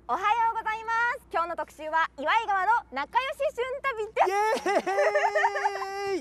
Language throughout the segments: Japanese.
おはようございます。今日の特集は岩井川の仲良し旬旅です。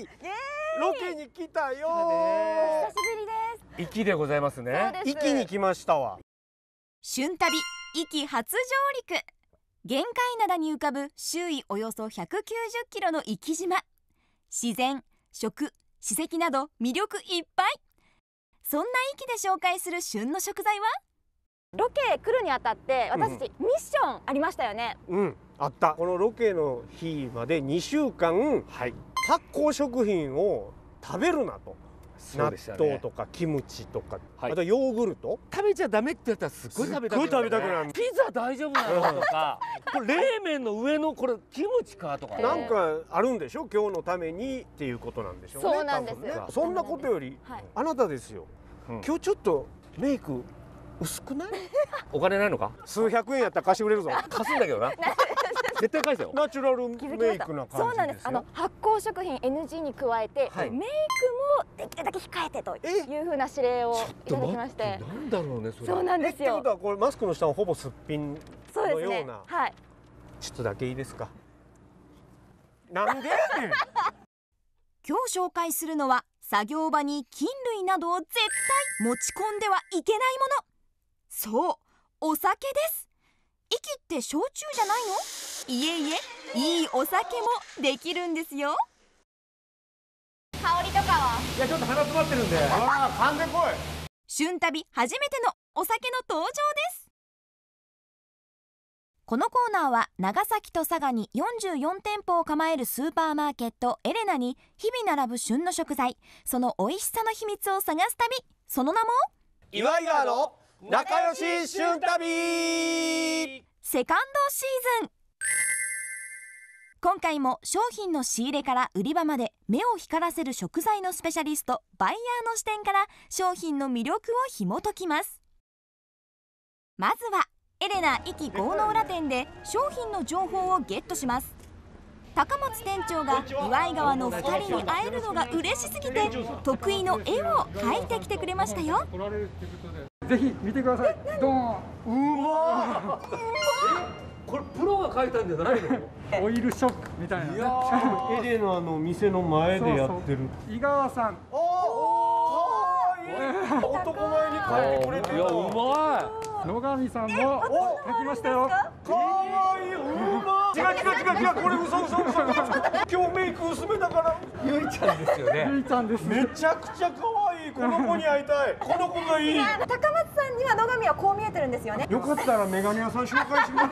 イエーイロケに来たよお久しぶりです。 壱岐でございますね。 壱岐に来ましたわ。 旬旅壱岐初上陸。玄界灘に浮かぶ周囲およそ190キロの壱岐島。自然、食、史跡など魅力いっぱい。そんな壱岐で紹介する旬の食材は？ロケ来るにあたって私たちミッションありましたよね。 あった。このロケの日まで2週間、発酵食品を食べるなと。納豆とかキムチとか、あとヨーグルト食べちゃダメって言ったらすっごい食べたくなる。ピザ大丈夫なのとか、これ冷麺の上のこれキムチかとか、 なんかあるんでしょ、今日のためにっていうことなんでしょうね。 そうなんですよ。 そんなことよりあなたですよ。今日ちょっとメイク薄くない？ お金ないのか？ 数百円やったら貸してくれるぞ。 貸すんだけどな。絶対返せよ。 ナチュラルメイクな感じですよ。 そうなんです。発酵食品 NG に加えて、メイクもできるだけ控えてというふうな指令をいただきまして。 なんだろうねそれ。 そうなんですよ。 ってことはこれマスクの下はほぼすっぴんのような。 はい。 ちょっとだけいいですか。なんでやねん。 今日紹介するのは作業場に菌類などを絶対持ち込んではいけないもの。そう、お酒です。壱岐って焼酎じゃないの？いえいえ、いいお酒もできるんですよ。香りとかは？ いやちょっと鼻詰まってるんで。 噛んでこい。 旬旅初めてのお酒の登場です。このコーナーは長崎と佐賀に44店舗を構えるスーパーマーケットエレナに日々並ぶ旬の食材、その美味しさの秘密を探す旅。その名も岩井川の仲良し旬旅セカンドシーズン。今回も商品の仕入れから売り場まで目を光らせる食材のスペシャリストバイヤーの視点から商品の魅力を紐解きます。まずはエレナ壱岐郷の浦店で商品の情報をゲットします。高松店長が岩井川の2人に会えるのが嬉しすぎて得意の絵を描いてきてくれましたよ。 ぜひ見てください。ドーン。 うまこれプロが描いたんじゃないの？ オイルショックみたいなね。 エレナの店の前でやってる。 井川さん。 男前に描いてくれてる。 いやうまい。 野上さんも描きましたよ。 かわいい。うまい。違うこれ嘘。今日メイク薄めだから。 ゆいちゃんですよね。 ゆいちゃんです。 めちゃくちゃ可愛い。この子に会いたい。この子がいい。 高松さんには野上はこう見えてるんですよね。 よかったらメガネ屋さん紹介します。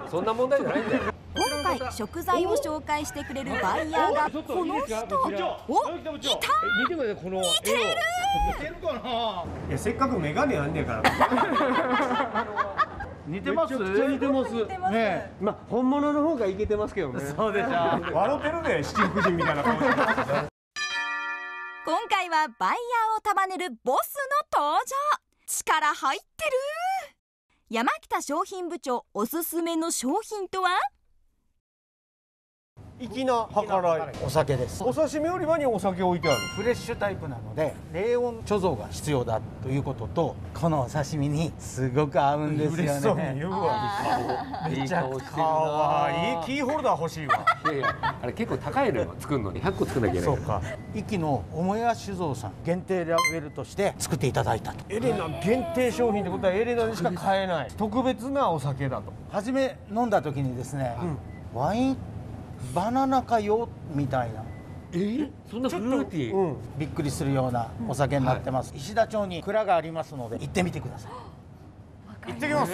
そんな問題じゃないんだよ。 今回食材を紹介してくれるバイヤーがこの人。お、いた。 見てくださいこの絵を。 いやせっかくメガネあんねんから。 似てます？ めちゃくちゃ似てますね。まあ本物の方がイケてますけどね。 そうでしょ。 笑ってるね、七福神みたいな顔して。 今回はバイヤーを束ねるボスの登場。力入ってる。山北商品部長おすすめの商品とは？ 粋な計らい。 お酒です。 お刺身売り場にお酒置いてある。 フレッシュタイプなので低温貯蔵が必要だということと、このお刺身にすごく合うんですよね。 嬉しそうに言うわ。めちゃくちゃかわいい。キーホルダー欲しいわ。 いやあれ結構高いのよ作るのに100個作んなきゃいけない。 そうか。壱岐の母屋酒造さん限定ラベルとして作っていただいたと。 エレナ限定商品ってことはエレナでしか買えない特別なお酒だと。 初め飲んだ時にですね、ワインバナナかよみたいな。 そんなフルーティー。 びっくりするようなお酒になってます。石田町に蔵がありますので行ってみてください。 行ってきます。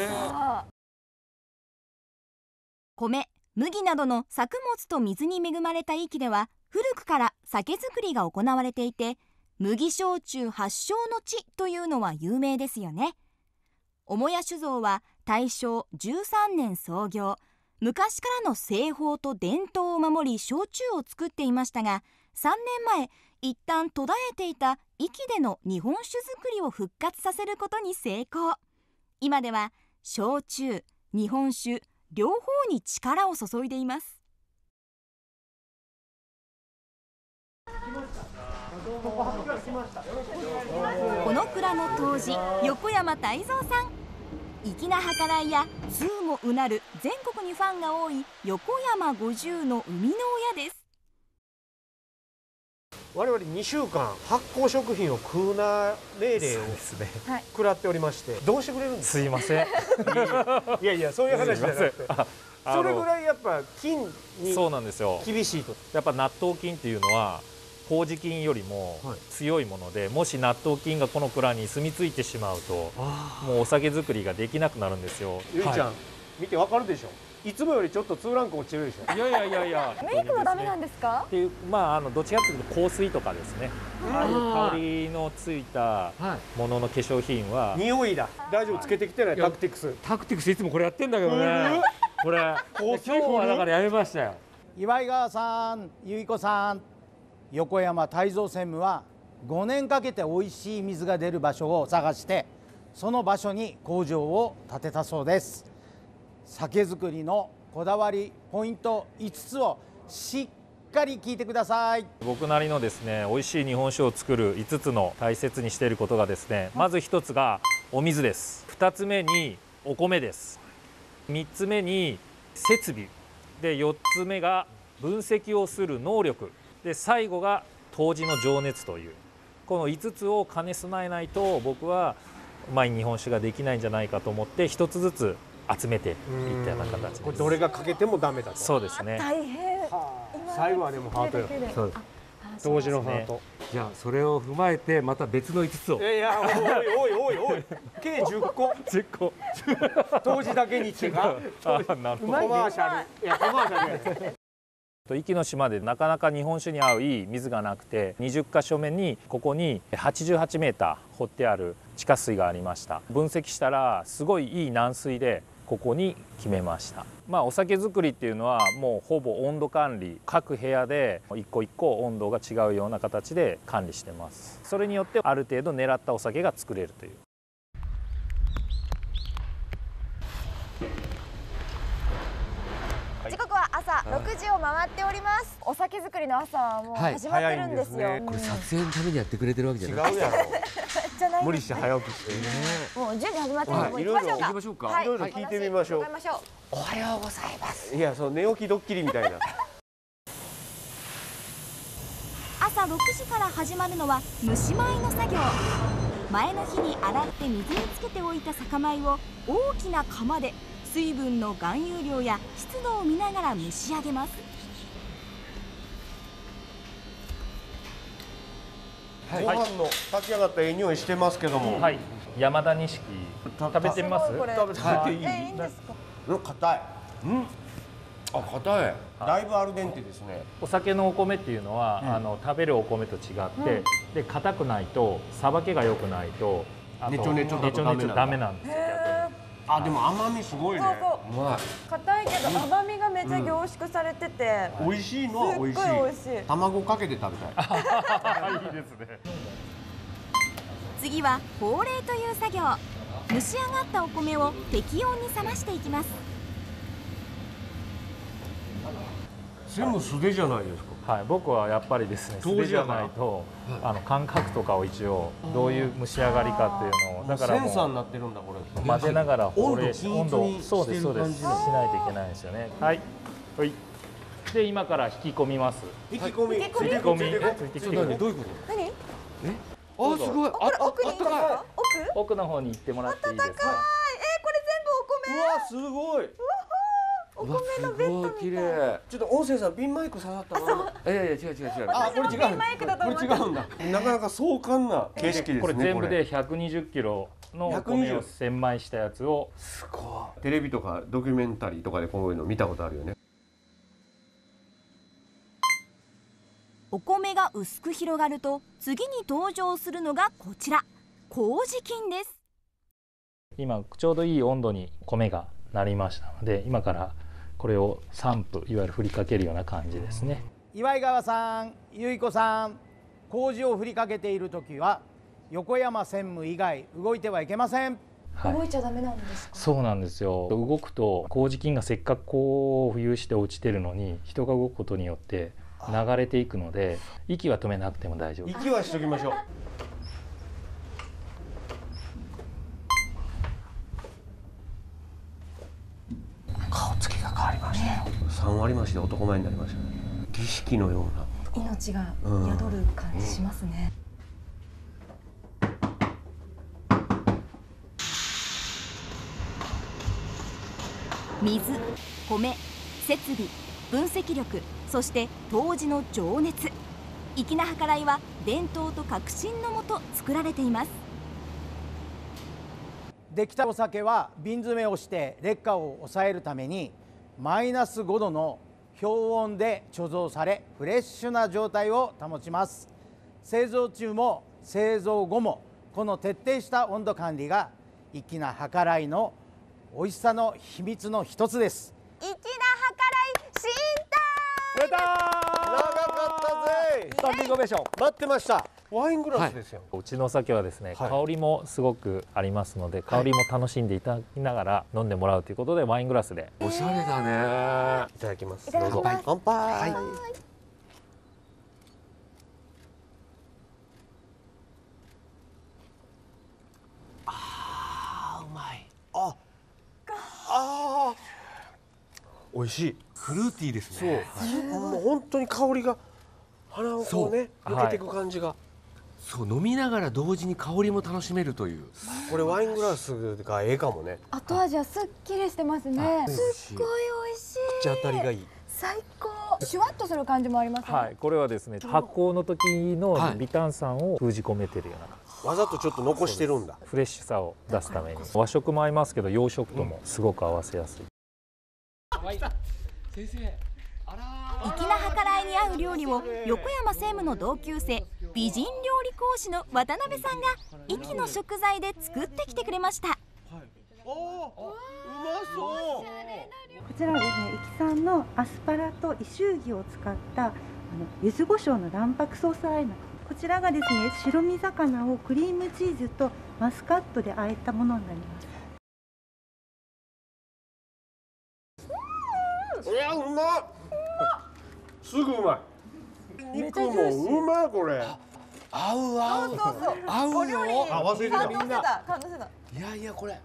米、麦などの作物と水に恵まれた壱岐では古くから酒造りが行われていて、麦焼酎発祥の地というのは有名ですよね。母屋酒造は大正13年創業。昔からの製法と伝統を守り焼酎を作っていましたが、3年前一旦途絶えていた壱岐での日本酒造りを復活させることに成功。今では焼酎、日本酒両方に力を注いでいます。この蔵の杜氏横山泰造さん。 粋な計らいや通もうなる全国にファンが多い横山50の生みの親です。 我々2週間発酵食品を食うな命令を食らっておりまして、どうしてくれるんですか？ すいません。 いやいや、そういう話じゃなくて、それぐらいやっぱ菌にそうなんですよ。 厳しいと。 やっぱ納豆菌っていうのは麹菌よりも強いもので、もし納豆菌がこの蔵に住み着いてしまうともうお酒作りができなくなるんですよ。 ゆいちゃん、見てわかるでしょ。いつもよりちょっと2ランク落ちるでしょ。 いやいやいやいや。 メイクもダメなんですか？ っていうどっちかというと香水とかですね。ああいう香りのついたものの化粧品は匂いだ。大丈夫、つけてきてない。タクティクス。 タクティクスいつもこれやってんだけどね。これ今日はだからやめましたよ。 岩井川さん、由子さん、横山泰造専務は5年かけて美味しい水が出る場所を探して、その場所に工場を建てたそうです。酒造りのこだわりポイント5つをしっかり聞いてください。 僕なりのですね、美味しい日本酒を作る5つの大切にしていることがですね、まず1つがお水です。2つ目にお米です。3つ目に設備で、4つ目が分析をする能力で、最後が杜氏の情熱という、この5つを兼ね備えないと僕はうまい日本酒ができないんじゃないかと思って1つずつ集めていったような形です。 これどれがかけてもダメだと。 そうですね。 大変。 最後はでもハートよ。 そうです。 当時のハート。 じゃあそれを踏まえてまた別の5つを。 いや、おい計10個。 10個。 当時だけにってか。 なるほど。 コマーシャル。いや、コマーシャルや。 壱岐の島でなかなか日本酒に合ういい水がなくて、20か所目にここに88メーター掘ってある地下水がありました。分析したらすごいいい軟水でここに決めました。お酒造りっていうのはもうほぼ温度管理、各部屋で一個一個温度が違うような形で管理してます。それによってある程度狙ったお酒が作れるという。 時刻は朝6時を回っております。お酒作りの朝はもう始まってるんですよ。 これ撮影のためにやってくれてるわけじゃない。 違うやろ。 じゃない。 無理して早起きして。 もう準備始まってるので、もう行きましょうか。 行きましょうか。 はいろいろ聞いてみましょう。 おはようございます。 いや、その寝起きドッキリみたいな。 朝6時から始まるのは蒸し米の作業。前の日に洗って水につけておいた酒米を大きな釜で水分の含有量や湿度を見ながら蒸し上げます。 ご飯の炊き上がった匂いしてますけども。 はい。山田錦食べてみます？ これ食べていい？ いいんですか？ 硬い。 あ、硬い。 だいぶアルデンテですね。 お酒のお米っていうのは、食べるお米と違って、で硬くないと、さばけが良くないと、 ねちょねちょだとダメなんだ。 ダメなんですよ。 あ、でも甘みすごいね。 うまい。 硬いけど甘みがめっちゃ凝縮されてて、 美味しいのは美味しい。 すっごい美味しい。 卵かけて食べたい。 いいですね。 次は法冷という作業。蒸し上がったお米を適温に冷ましていきます。 全部素手じゃないですか。 はい、僕はやっぱりですね、素手じゃないと、感覚とかを一応どういう蒸し上がりかっていうのを、だからセンサーになってるんだこれ。 混ぜながら温度温度をそうですしない均一にしてる感じといけないんですよね。はい。はい。で今から引き込みます。 引き込み。 引き込み。ついてきてください。 どういうこと？ 何？ あ、すごい。 奥にいいですか？奥？ 奥の方に行ってもらっていいですか？ これ全部お米。 うわ、すごい。 お米のベッドみたい。 綺麗。 ちょっと音声さんピンマイク刺さったまま。 いや違う。 あ、これ違う。 マイクだと思ってこれ違うんだ。なかなか壮観な景色ですね。 これ全部で120キロのお米を千枚したやつを。 すごい。テレビとかドキュメンタリーとかでこういうの見たことあるよね。 お米が薄く広がると次に登場するのがこちら、麹菌です。 今ちょうどいい温度に米がなりましたので、今からこれを3分いわゆる振りかけるような感じですね。 岩井川さん、由子さん、麹を振りかけている時は横山専務以外動いてはいけません。 はい、 動いちゃダメなんですか？ そうなんですよ。動くと麹菌がせっかくこう浮遊して落ちてるのに、人が動くことによって流れていくので、息は止めなくても大丈夫。 息はしときましょう。 3割増しで男前になりましたね。儀式のような命が宿る感じしますね。 水、米、設備、分析力、そして杜氏の情熱。粋な計らいは伝統と革新のもと作られています。 できたお酒は瓶詰めをして劣化を抑えるためにマイナス5度の氷温で貯蔵されフレッシュな状態を保ちます。製造中も製造後もこの徹底した温度管理が粋な計らいの美味しさの秘密の一つです。 粋な計らい新出たー、長かったぜ。 スタンディングオベーション待ってました。ワイングラスですよ。 うちのお酒はですね、 はい香りもすごくありますので、香りも楽しんでいただきながら飲んでもらうということで、ワイングラスで。 おしゃれだね。 いただきます。 いただきます。 乾杯。 あーうまい。 美味しい。 フルーティーですそう、 ね。 もう本当に香りが鼻をこうねそう抜けていく感じが。 そう飲みながら同時に香りも楽しめるという。 これワイングラスがええかもね。 後味はすっきりしてますね。すっごい美味しい。 口当たりがいい。 最高。シュワッとする感じもありますね。 はい、これはですね、発酵の時のはい微炭酸を封じ込めてるような感じ。 わざとちょっと残してるんだ。 フレッシュさを出すために、和食も合いますけど、洋食ともすごく合わせやすい。 先生。 粋な計らいに合う料理を横山専務の同級生、美人料理講師の渡辺さんが粋の食材で作ってきてくれました。 おお、うまそう。 こちらはですね、壱岐産のアスパラと伊州ギを使った柚子胡椒の卵白ソース和え鍋。こちらがですね、白身魚をクリームチーズとマスカットで和えたものになります。 いや、うまい。すぐうまい。肉もうまいこれ。 合う合う。合うよ。 あ、忘れてた。 感動してた。感動してた。 いやいやこれ。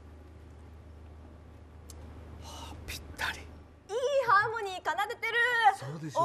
ぴったり。 いいハーモニー奏でてる。 そうでしょ。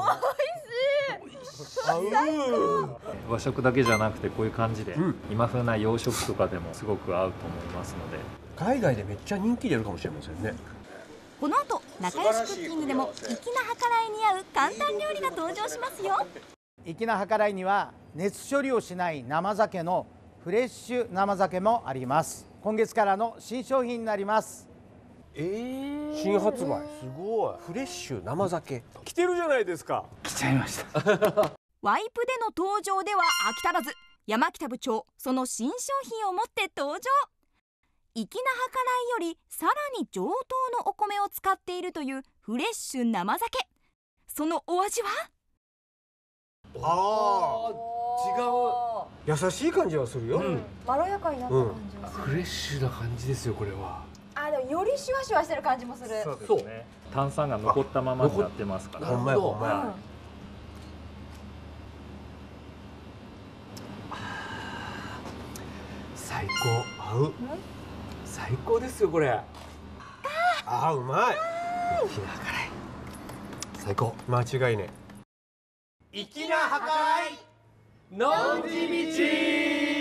和食だけじゃなくて、こういう感じで、今風な洋食とかでもすごく合うと思いますので。 海外でめっちゃ人気出るかもしれませんね。 この後、仲良しクッキングでも粋な計らいに合う簡単料理が登場しますよ。 粋な計らいには熱処理をしない生酒のフレッシュ生酒もあります。今月からの新商品になります。 新発売。すごい。フレッシュ生酒。来てるじゃないですか。 来ちゃいました。 ワイプでの登場では飽き足らず、山北部長、その新商品を持って登場。粋な計らいよりさらに上等のお米を使っているというフレッシュ生酒。そのお味は？ ああ、違う。優しい感じはするよ。 まろやかになった感じがする。 フレッシュな感じですよこれは。 あ、でもよりシュワシュワしてる感じもする。 そうですね。炭酸が残ったままになってますから。 ほんまやほんまや。 最高。合う。最高ですよこれ。 あー、うまい。 粋な計らい。最高。 間違いね。 粋な計らいのんじみち。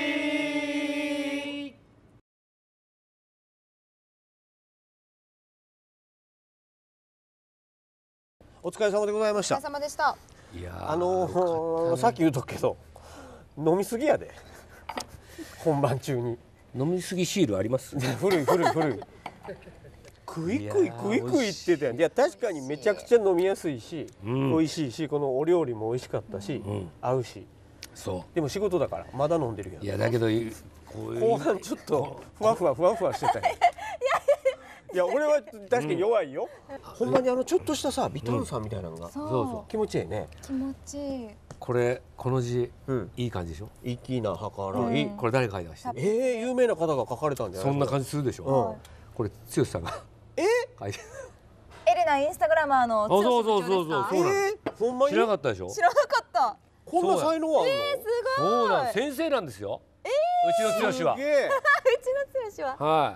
お疲れ様でございましお疲れた。 様でした。 いやーさっき言うとくけど、飲みすぎやで。本番中に。 飲みすぎシールあります。 古い。食い食いってたやん。いや確かにめちゃくちゃ飲みやすいし、美味しいし、このお料理も美味しかったし、合うし。 そでも仕事だからまだ飲んでるけう。 ど。 いやだけどこういう後半ちょっとふわふわしてたよ。いや俺は確かに弱いよ。ほんまにちょっとしたさ微炭酸みたいなのがそ気持ちいいね。 う。気持ちいい。 この字いい感じでしょ。 粋な計らい。 これ誰書いてました。 有名な方が書かれたんじゃない？ そんな感じするでしょ。これ剛さんが書いて。 エレナインスタグラマーの剛部長ですか？ そうなんです。 ほんまに知らなかったでしょ。 知らなかった。 こんな才能あんの？ すごい。 そうなん先生なんですよ。うちの剛は。 すげえ。 うちの剛は。 はい。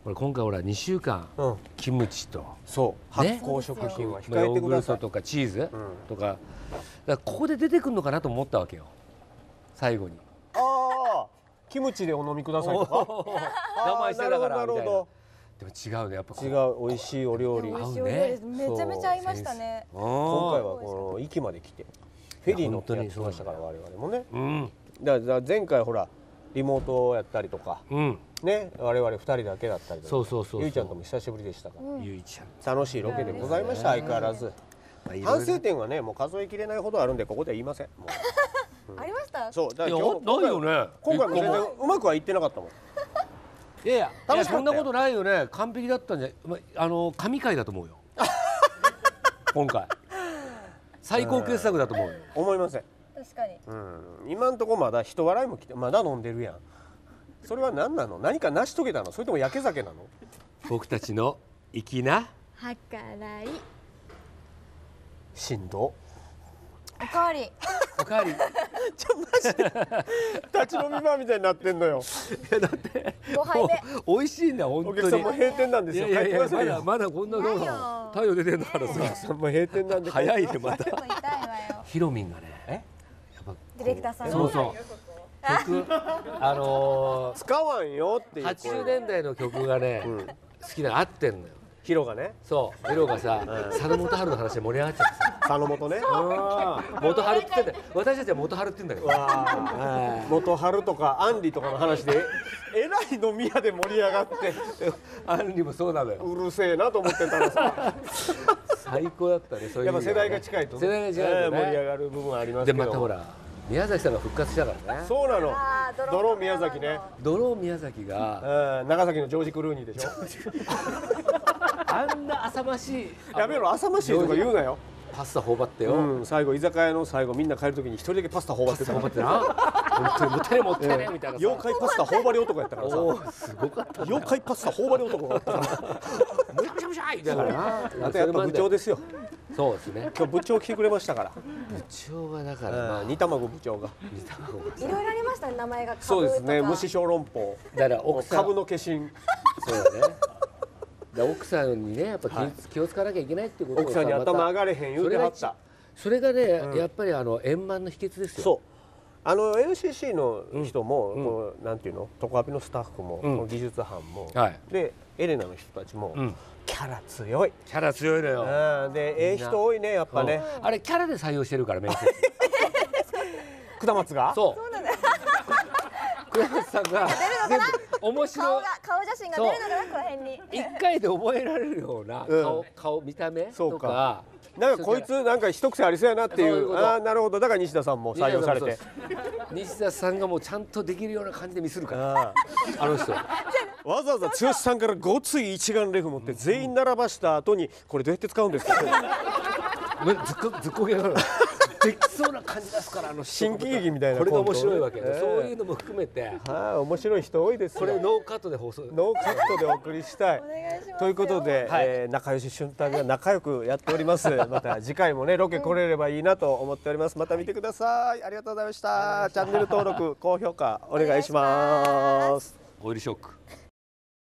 これ今回ほら2週間、キムチとそう発酵食品は控えてください。ヨーグルトとかチーズとか、だからここで出てくるのかなと思ったわけよ最後に。 ああ、キムチでお飲みくださいとか我慢してたからみたいな。でも違うね、やっぱ違う、美味しいお料理。 美味しいお料理めちゃめちゃ合いましたね。 今回はこの駅まで来てフェリー乗ってやってましたから我々もね。だから前回ほらリモートやったりとか、ね、我々2人だけだったりとか、ゆいちゃんとも久しぶりでしたから、 ゆいちゃん楽しいロケでございました。相変わらず反省点はねもう数えきれないほどあるんでここでは言いません。 ありました。 そうだからないよね。 今回も全然うまくはいってなかったもん。 いやいやそんなことないよね。完璧だったんじゃ、神回だと思うよ今回最高傑作だと思うよ。 思いません。 確かに。 今んとこまだ人笑いも来てまだ飲んでるやん。それは何なの？何か成し遂げたの？それとも焼け酒なの？ 僕たちの粋な計らい。 しんど。 おかわり。 おかわり。 ちょマジで立ち飲みバーみたいになってんのよ。 いやだって 5杯目。 美味しいんだ本当に。 お客さんも閉店なんですよ。帰ってくださいよ。 まだこんなの太陽出てるんだからさ。 お客さんも閉店なんで。 早いねまた。ヒロミンがね。 ディレクターさん。 そうそう。曲使わんよっていう。 80年代の曲がね好きな合ってんのよ。 ヒロがね。 そうヒロがさ佐野元春の話で盛り上がっちゃってさ。 佐野元ね。 元春って言ってんだよ。私たちは元春って言うんだけど。 元春とかアンリとかの話でえらい飲み屋で盛り上がってアンリもそうなのよ。 うるせえなと思ってたらさ最高だったね。そういうやっぱ世代が近いと世代が違う盛り上がる部分はありますけど。 でまたほら宮崎さんが復活したからね。 そうなの。ドロー宮崎ね。 ドロー宮崎が長崎のジョージ・クルーニーでしょ。 あんな浅ましい。 やめろ浅ましいとか言うなよ。 パスタ頬張ってよ。 最後居酒屋の最後みんな帰るときに一人だけパスタ頬張ってた。 頬張ってな。本当にもったいねもったいねみたいな。 妖怪パスタ頬張り男やったからさ。 すごかった。 妖怪パスタ頬張り男があったから。 むしゃむしゃいだからな。 あとやっぱ部長ですよ。 そうですね。 今日部長来てくれましたから。 部長がだから煮卵部長が。 いろいろありましたね名前が。 そうですね。虫小籠包。 だから奥さん。 株の化身。 そうだね。奥さんにねやっぱ気を使わなきゃいけないってことを奥さんに頭上がれへん言うてはった。 それがねやっぱり円満の秘訣ですよ。 そう。NCC の人もなんていうのトコハピのスタッフも技術班もでエレナの人たちもキャラ強い。 キャラ強いのよ。 で人多いねやっぱね。 あれキャラで採用してるから面接。 下松が。 そう。下松さんが面白い顔写真が出るのかなこの辺に。 一回で覚えられるような顔見た目とか。 なんかこいつなんか一癖ありそうやなっていう。ああなるほど。だから西田さんも採用されて。 西田さんがもうちゃんとできるような感じでミスるから。あの人。 わざわざ剛さんからごつい一眼レフ持って全員並ばした後にこれどうやって使うんですか。 ずっこけなの。できそうな感じですから新喜劇みたいな。 これが面白いわけで、そういうのも含めて。 面白い人多いです。 これノーカットで放送。 ノーカットでお送りしたい。ということで仲良し俊太が仲良くやっております。また次回もねロケ来れればいいなと思っております。また見てください。ありがとうございました。チャンネル登録高評価お願いします。 オイルショック。